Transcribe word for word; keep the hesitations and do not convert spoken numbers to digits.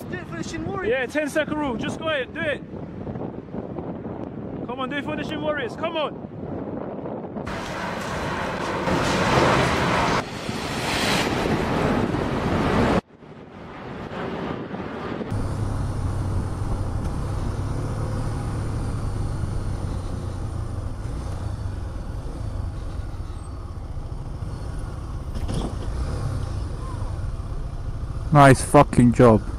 Just do it for the Shin Warriors. Yeah, ten second rule. Just go ahead, do it. Come on, do it for the Shin Warriors. Come on. Nice fucking job.